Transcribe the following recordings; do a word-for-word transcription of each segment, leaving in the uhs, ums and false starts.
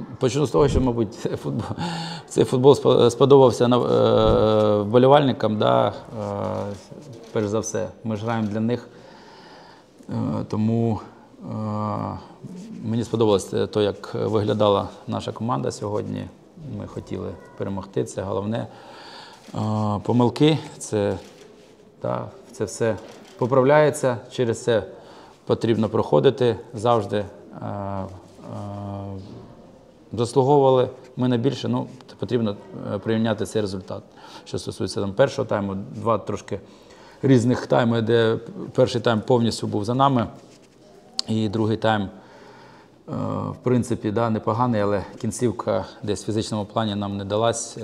Почну з того, що, мабуть, футбол, цей футбол сподобався вболівальникам, да, перш за все. Ми ж граємо для них, тому мені сподобалось те, як виглядала наша команда сьогодні. Ми хотіли перемогти, це головне. Помилки, це, да, це все поправляється, через це потрібно проходити завжди. Заслуговували ми на більше, ну, потрібно прийняти цей результат. Що стосується там, першого тайму, два трошки різних тайми, де перший тайм повністю був за нами, і другий тайм, в принципі, да, непоганий, але кінцівка десь в фізичному плані нам не далась.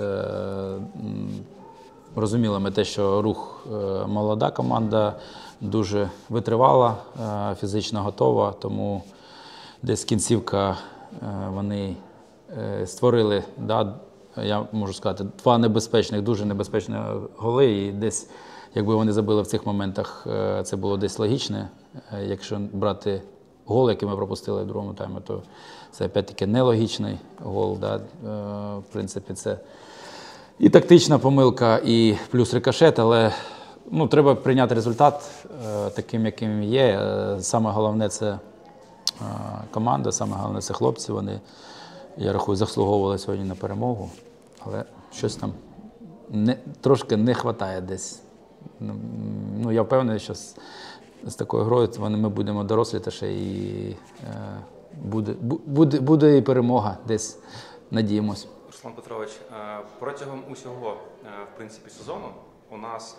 Розуміли ми те, що Рух молода команда, дуже витривала, фізично готова, тому десь кінцівка вони створили, да, я можу сказати, два небезпечних, дуже небезпечних голи, і десь, якби вони забили в цих моментах, це було десь логічне. Якщо брати гол, який ми пропустили в другому таймі, то це опять-таки нелогічний гол. Да. В принципі, це і тактична помилка, і плюс рикошет, але ну, треба прийняти результат таким, яким він є. Саме головне – це команда, саме головне – це хлопці. Вони, я рахую, заслуговували сьогодні на перемогу, але щось там не, трошки не вистачає десь. Ну, я впевнений, що з, з такою грою вони, ми будемо доросліше і е, буде, буде, буде і перемога десь, надіємось. Руслан Петрович, протягом усього, в принципі, сезону у нас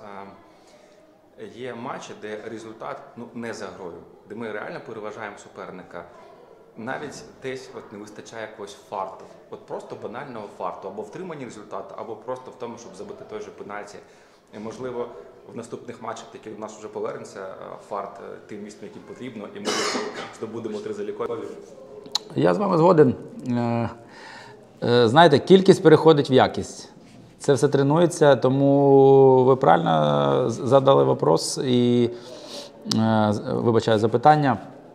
є матчі, де результат ну, не за грою, де ми реально переважаємо суперника. Навіть десь от не вистачає якогось фарту, от просто банального фарту, або втримання результату, або просто в тому, щоб забити той же пенальті. І, можливо, в наступних матчах, які у нас вже повернеться, фарт тим місцем, яким потрібно, і ми здобудемо три залікові. Я з вами згоден. Знаєте, кількість переходить в якість. Це все тренується, тому ви правильно задали вопрос і, вибачаю, запитання.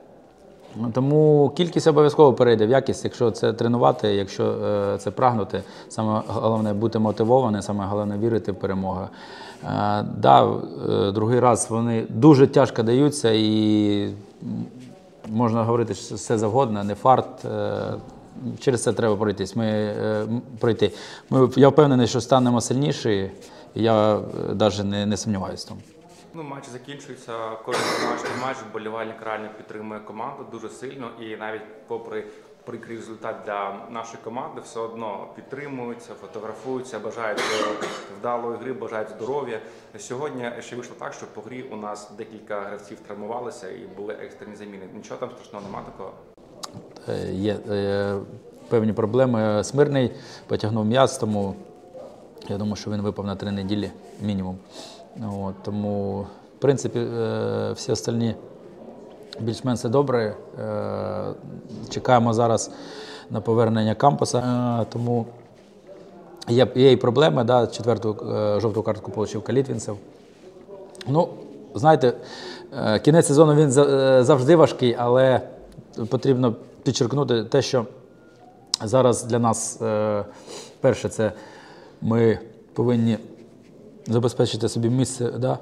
Тому кількість обов'язково перейде в якість, якщо це тренувати, якщо це прагнути. Саме головне бути мотивованим, саме головне вірити в перемогу. Да, другий раз вони дуже тяжко даються і можна говорити, що все завгодно, не фарт. Через це треба пройтись. Ми, пройти. Ми, я впевнений, що станемо сильніші, і я навіть не, не сумніваюся в тому. Ну, матч закінчується, кожен домашній матч, вболівальник реально підтримує команду дуже сильно, і навіть попри прикрий результат для нашої команди, все одно підтримуються, фотографуються, бажають вдалої гри, бажають здоров'я. Сьогодні ще вийшло так, що по грі у нас декілька гравців травмувалися і були екстрені заміни. Нічого там страшного немає такого? Є, є певні проблеми. Смирний потягнув м'яз, тому я думаю, що він випав на три неділі мінімум. От, тому, в принципі, всі остальні більш-менш все добре. Чекаємо зараз на повернення Кампуса, тому є, є і проблеми. Да? Четверту жовту картку отримав Калітвінцев. Ну, знаєте, кінець сезону він завжди важкий, але потрібно підчеркнути те, що зараз для нас, перше, це ми повинні забезпечити собі місце, да,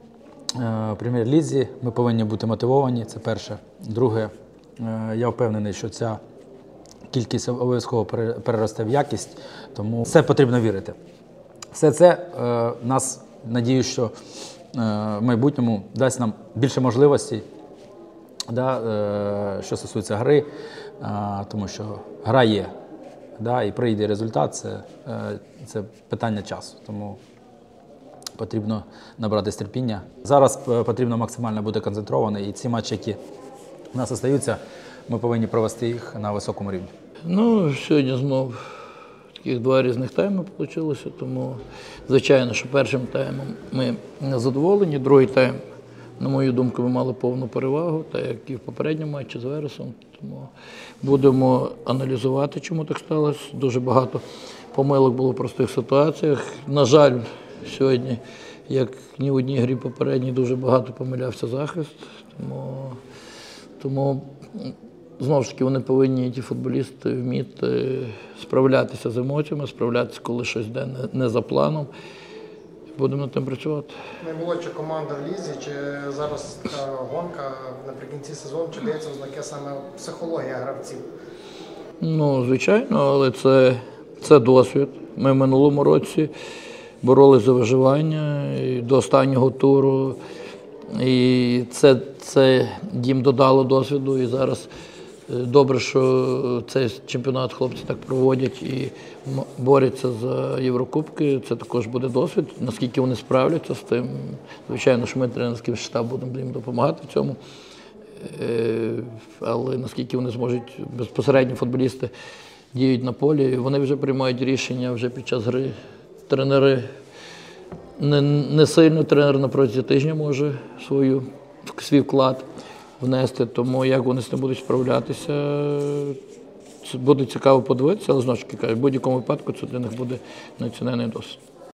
в прем'єр-лізі, ми повинні бути мотивовані, це перше. Друге, я впевнений, що ця кількість обов'язково переросте в якість, тому все потрібно вірити. Все це нас, надію, що в майбутньому дасть нам більше можливостей, да, що стосується гри, тому що гра є, да, і прийде результат, це, це питання часу. Тому потрібно набратися терпіння. Зараз потрібно максимально бути концентрованим, і ці матчі, які у нас залишаються, ми повинні провести їх на високому рівні. Ну, сьогодні знову таких два різних тайми вийшло, тому, звичайно, що першим таймом ми не задоволені, другий тайм, на мою думку, ми мали повну перевагу, так як і в попередньому матчі з Вересом. Тому будемо аналізувати, чому так сталося. Дуже багато помилок було в простих ситуаціях. На жаль, сьогодні, як ні в одній грі попередній, дуже багато помилявся захист. Тому, тому знову ж таки, вони повинні, ті футболісти, вміти справлятися з емоціями, справлятися, коли щось йде не, не за планом. Будемо над тим працювати. Наймолодша команда в лізі, чи зараз така гонка наприкінці сезону, чи дається ознаки саме психологія гравців? Ну, звичайно, але це, це досвід. Ми в минулому році боролись за виживання і до останнього туру. І це, це їм додало досвіду. І зараз добре, що цей чемпіонат хлопці так проводять і борються за Єврокубки. Це також буде досвід. Наскільки вони справляться з тим. Звичайно, що ми, тренерський штаб, будемо їм допомагати в цьому. Але наскільки вони зможуть, безпосередньо футболісти діють на полі, вони вже приймають рішення вже під час гри. Тренери, не, не сильно тренер на протязі тижня може свою, свій вклад внести, тому як вони з тим будуть справлятися, це буде цікаво подивитися, але знову ж таки кажу, в будь-якому випадку це для них буде національний досвід.